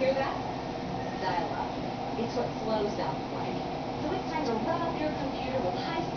Hear that? Dial-up. It's what slows down flight. So it's time to rev up your computer with high